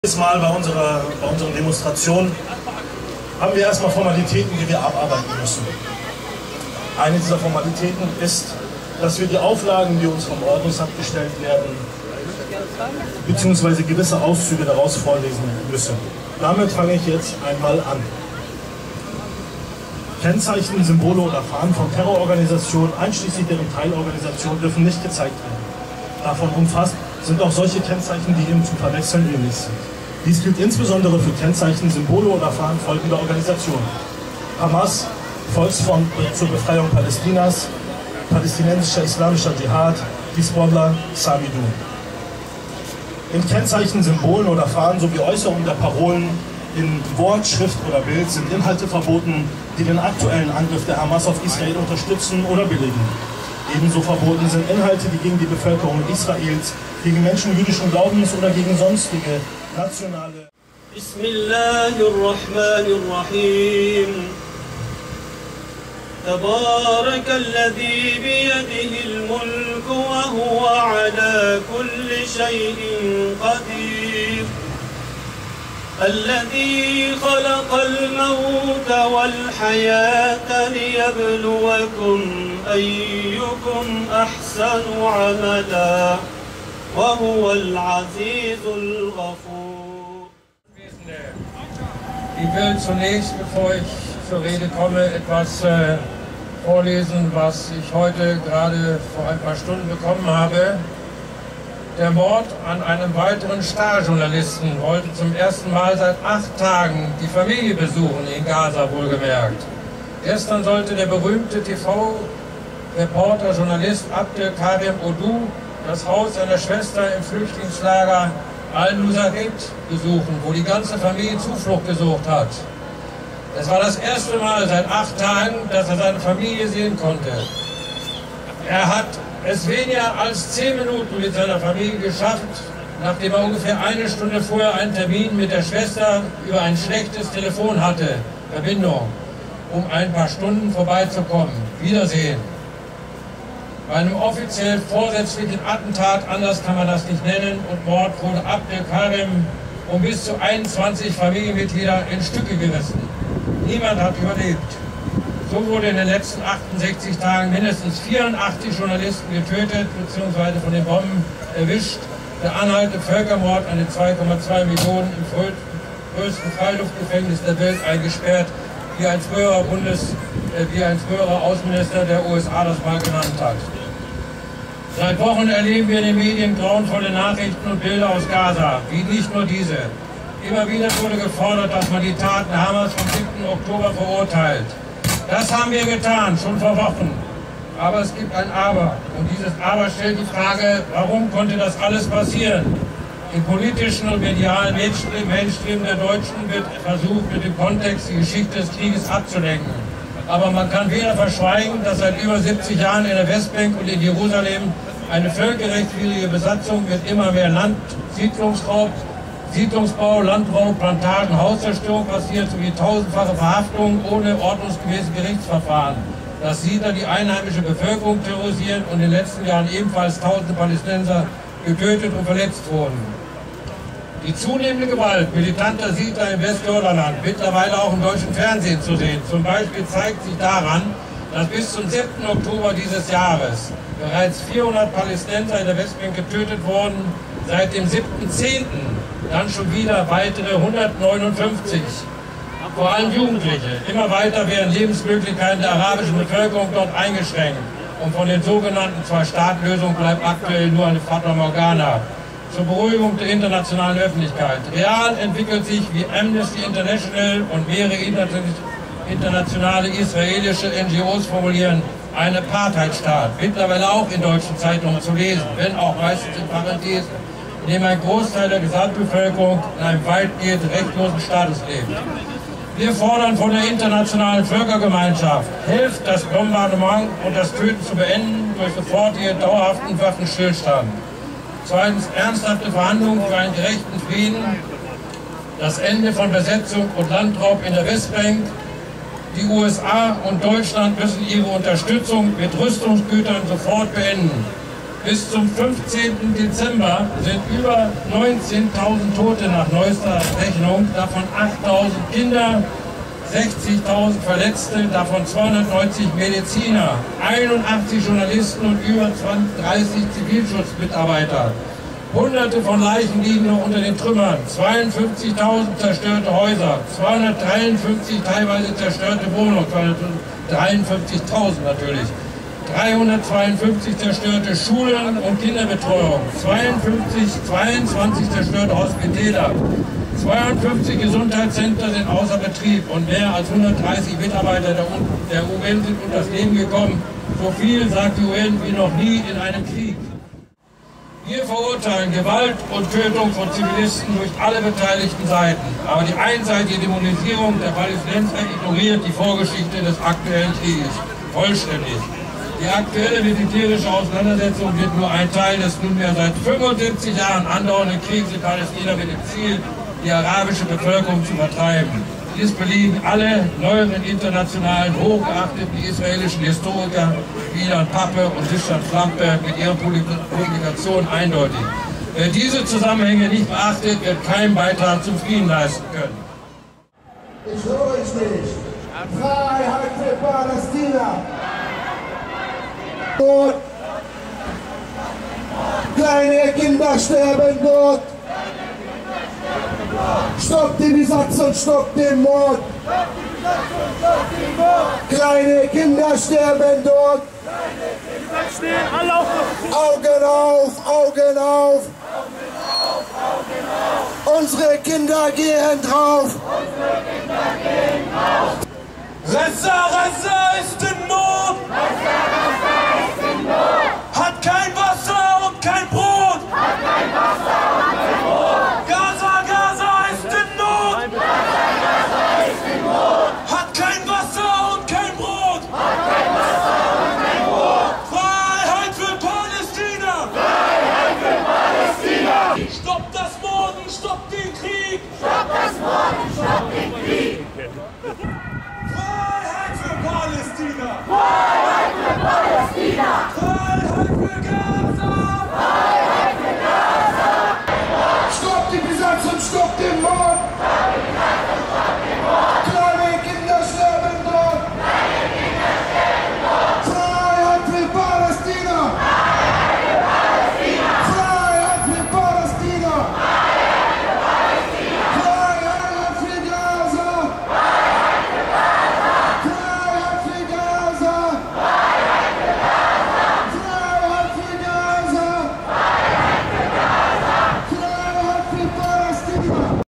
Mal bei unseren Demonstrationen haben wir erstmal Formalitäten, die wir abarbeiten müssen. Eine dieser Formalitäten ist, dass wir die Auflagen, die uns vom Ordnungsamt gestellt werden, beziehungsweise gewisse Auszüge daraus vorlesen müssen. Damit fange ich jetzt einmal an. Kennzeichen, Symbole oder Fahnen von Terrororganisationen, einschließlich deren Teilorganisationen, dürfen nicht gezeigt werden. Davon umfasst sind auch solche Kennzeichen, die eben zu verwechseln ähnlich sind. Dies gilt insbesondere für Kennzeichen, Symbole oder Fahnen folgender Organisationen: Hamas, Volksfront zur Befreiung Palästinas, Palästinensischer Islamischer Dschihad, Hisbollah, Samidun. In Kennzeichen, Symbolen oder Fahnen sowie Äußerungen der Parolen in Wort, Schrift oder Bild sind Inhalte verboten, die den aktuellen Angriff der Hamas auf Israel unterstützen oder billigen. Ebenso verboten sind Inhalte, die gegen die Bevölkerung Israels, gegen Menschen jüdischen Glaubens oder gegen sonstige nationale... Bismillahirrahmanirrahim. تبارك الذي بيده الملك وهو على كل شيء قدير الذي خلق الموت والحياة ليبلوكم أيكم أحسن عملا وهو العزيز الغفور. Ich will zunächst, bevor ich zur Rede komme, etwas vorlesen, was ich heute gerade vor ein paar Stunden bekommen habe. Der Mord an einem weiteren Starjournalisten wollte zum ersten Mal seit 8 Tagen die Familie besuchen, in Gaza wohlgemerkt. Gestern sollte der berühmte TV-Reporter, Journalist Abdel Karim Odu das Haus seiner Schwester im Flüchtlingslager Al-Nusayrat besuchen, wo die ganze Familie Zuflucht gesucht hat. Es war das erste Mal seit 8 Tagen, dass er seine Familie sehen konnte. Er hat es weniger als 10 Minuten mit seiner Familie geschafft, nachdem er ungefähr 1 Stunde vorher einen Termin mit der Schwester über ein schlechtes Telefon hatte, Verbindung, um ein paar Stunden vorbeizukommen. Wiedersehen. Bei einem offiziell vorsätzlichen Attentat, anders kann man das nicht nennen, und Mord wurde Abdel Karim um bis zu 21 Familienmitglieder in Stücke gerissen. Niemand hat überlebt. So wurde in den letzten 68 Tagen mindestens 84 Journalisten getötet bzw. von den Bomben erwischt. Der anhaltende Völkermord an den 2,2 Millionen im größten Freiluftgefängnis der Welt eingesperrt, wie ein früherer Außenminister der USA das mal genannt hat. Seit Wochen erleben wir in den Medien grauenvolle Nachrichten und Bilder aus Gaza, wie nicht nur diese. Immer wieder wurde gefordert, dass man die Taten der Hamas vom 7. Oktober verurteilt. Das haben wir getan, schon vor Wochen. Aber es gibt ein Aber. Und dieses Aber stellt die Frage, warum konnte das alles passieren? Im politischen und medialen Mainstream der Deutschen wird versucht, mit dem Kontext die Geschichte des Krieges abzulenken. Aber man kann weder verschweigen, dass seit über 70 Jahren in der Westbank und in Jerusalem eine völkerrechtswidrige Besatzung mit immer mehr Land, Siedlungsbau, Landraub, Plantagen, Hauszerstörung passiert, sowie 1000-fache Verhaftungen ohne ordnungsgemäße Gerichtsverfahren. Dass Siedler die einheimische Bevölkerung terrorisieren und in den letzten Jahren ebenfalls tausende Palästinenser getötet und verletzt wurden. Die zunehmende Gewalt militanter Siedler im Westjordanland, mittlerweile auch im deutschen Fernsehen zu sehen, zum Beispiel zeigt sich daran, dass bis zum 7. Oktober dieses Jahres bereits 400 Palästinenser in der Westbank getötet wurden, seit dem 7.10. dann schon wieder weitere 159. Vor allem Jugendliche. Immer weiter werden Lebensmöglichkeiten der arabischen Bevölkerung dort eingeschränkt. Und von den sogenannten Zwei-Staaten-Lösungen bleibt aktuell nur eine Fata Morgana. Zur Beruhigung der internationalen Öffentlichkeit. Real entwickelt sich, wie Amnesty International und mehrere internationale israelische NGOs formulieren, ein Apartheidstaat. Mittlerweile auch in deutschen Zeitungen zu lesen, wenn auch meistens in Parenthesen, in dem ein Großteil der Gesamtbevölkerung in einem weitgehend rechtlosen Status lebt. Wir fordern von der internationalen Völkergemeinschaft, helft das Bombardement und das Töten zu beenden durch sofortige dauerhaften Waffenstillstand. Zweitens, ernsthafte Verhandlungen für einen gerechten Frieden, das Ende von Besetzung und Landraub in der Westbank. Die USA und Deutschland müssen ihre Unterstützung mit Rüstungsgütern sofort beenden. Bis zum 15. Dezember sind über 19.000 Tote nach neuester Rechnung, davon 8.000 Kinder, 60.000 Verletzte, davon 290 Mediziner, 81 Journalisten und über 30 Zivilschutzmitarbeiter. Hunderte von Leichen liegen noch unter den Trümmern, 52.000 zerstörte Häuser, 253 teilweise zerstörte Wohnungen, 253.000 natürlich, 352 zerstörte Schulen und Kinderbetreuung, 22 zerstörte Hospitäler, 52 Gesundheitszentren sind außer Betrieb und mehr als 130 Mitarbeiter der UN sind um das Leben gekommen. So viel, sagt die UN, wie noch nie in einem Krieg. Wir verurteilen Gewalt und Tötung von Zivilisten durch alle beteiligten Seiten. Aber die einseitige Dämonisierung der Palästinenser ignoriert die Vorgeschichte des aktuellen Krieges vollständig. Die aktuelle militärische Auseinandersetzung wird nur ein Teil des nunmehr seit 75 Jahren andauernden Kriegs in Palästina mit dem Ziel, die arabische Bevölkerung zu vertreiben. Dies belegen alle neueren internationalen, hochgeachteten israelischen Historiker wie Ilan Pappe und Christian Flampe mit ihren Publikationen eindeutig. Wer diese Zusammenhänge nicht beachtet, wird keinen Beitrag zum Frieden leisten können. Ich höre euch nicht. Freiheit für Palästina! Dort. Kleine Kinder sterben dort! Stoppt die Besatzung, stoppt den Mord! Kleine Kinder sterben dort! Augen auf, Augen auf! Unsere Kinder gehen drauf! Ressa, Ressa ist in Not! Hat kein Wasser und kein Brot! Gaza, Gaza ist in Not! Hat kein Wasser und kein Brot! Freiheit für Palästina! Stoppt das Morden, stoppt den Krieg! Freiheit für Palästina! Freiheit für Gaza!